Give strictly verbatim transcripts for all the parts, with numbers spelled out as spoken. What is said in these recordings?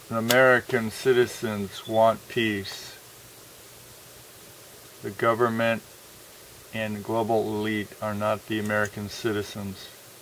American citizens want peace. The government and global elite are not the American citizens.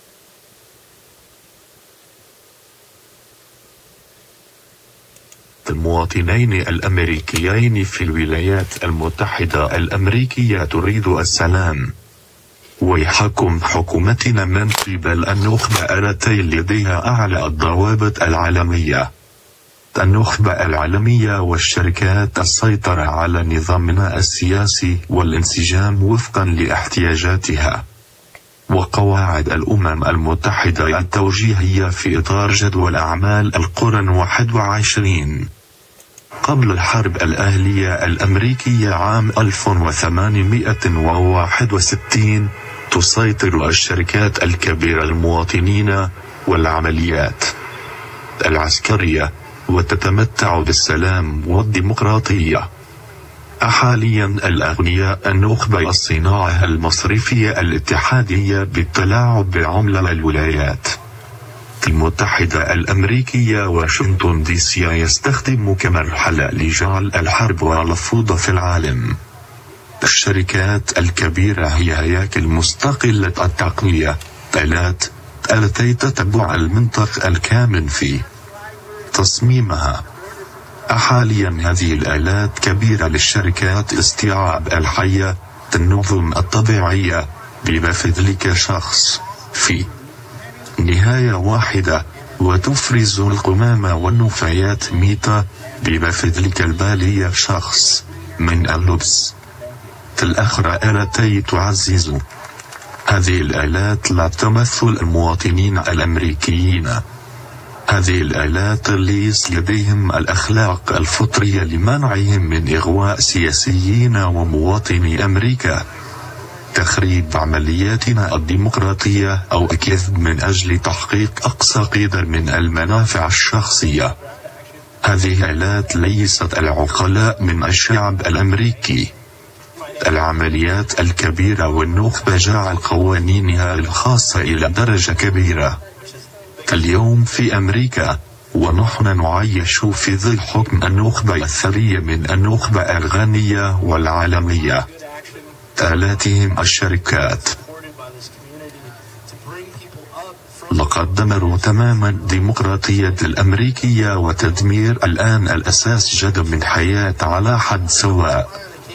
المواطنين الأمريكيين في الولايات المتحدة الأمريكية تريد السلام. ويحكم حكومتنا من قبل النخبة التي لديها أعلى الضوابط العالمية. النخبة العالمية والشركات السيطرة على نظامنا السياسي والانسجام وفقا لاحتياجاتها. وقواعد الأمم المتحدة التوجيهية في إطار جدول أعمال القرن واحد وعشرين. قبل الحرب الأهلية الأمريكية عام ألف وثمانمئة وواحد وستين تسيطر الشركات الكبيرة المواطنين والعمليات العسكرية، وتتمتع بالسلام والديمقراطية. حاليا الأغنياء النخبة الصناعة المصرفية الاتحادية بالتلاعب بعملة الولايات المتحدة الأمركية واشنطن دي سي يستخدم كمرحلة لجعل الحرب والفوضى في العالم. الشركات الكبيرة هي هياكل مستقلة التقنية آلات التي تتبع المنطق الكامن في تصميمها. حاليا هذه الآلات كبيرة للشركات استيعاب الحياة النظم الطبيعية بما في ذلك شخص في نهاية واحدة، وتفرز القمامة والنفايات ميتة بما في ذلك البالية شخص من اللبس الأخرى التي تعزز هذه الآلات لا تمثل المواطنين الأمريكيين. هذه الآلات ليس لديهم الأخلاق الفطرية لمنعهم من إغواء سياسيين ومواطني أمريكا، تخريب عملياتنا الديمقراطية أو الكذب من أجل تحقيق أقصى قدر من المنافع الشخصية. هذه الآلات ليست العقلاء من الشعب الأمريكي. العمليات الكبيرة والنخبة جعل قوانينها الخاصة إلى درجة كبيرة اليوم في أمريكا، ونحن نعيش في ظل حكم النخبة الثرية من النخبة الغنية والعالمية آلاتهم الشركات. لقد دمروا تماما الديمقراطية الأمريكية وتدمير الآن الأساس جد من حياة على حد سواء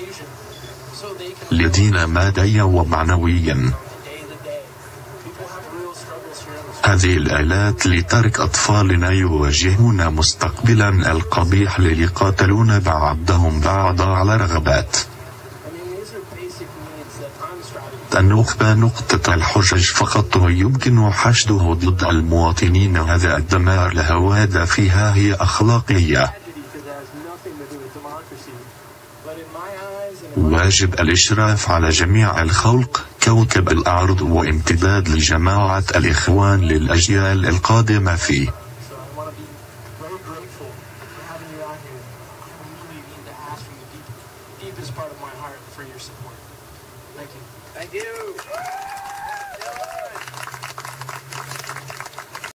لدينا ماديا ومعنويا. هذه الآلات لترك أطفالنا يواجهون مستقبلا القبيح ليقاتلون بعضهم بعضا على رغبات النخبة. نقطة الحجج فقط يمكن حشده ضد المواطنين. هذا الدمار لهواد فيها هي أخلاقية. واجب الإشراف على جميع الخلق كوكب الأرض وامتداد لجماعة الإخوان للأجيال القادمة فيه. Thank you.